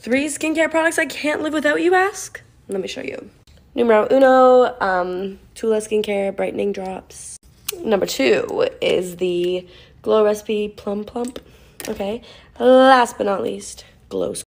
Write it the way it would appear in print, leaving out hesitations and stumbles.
3 skincare products I can't live without, you ask? Let me show you. Numero uno, Tula Skincare Brightening Drops. Number 2 is the Glow Recipe Plum Plump. Okay. Last but not least, Glow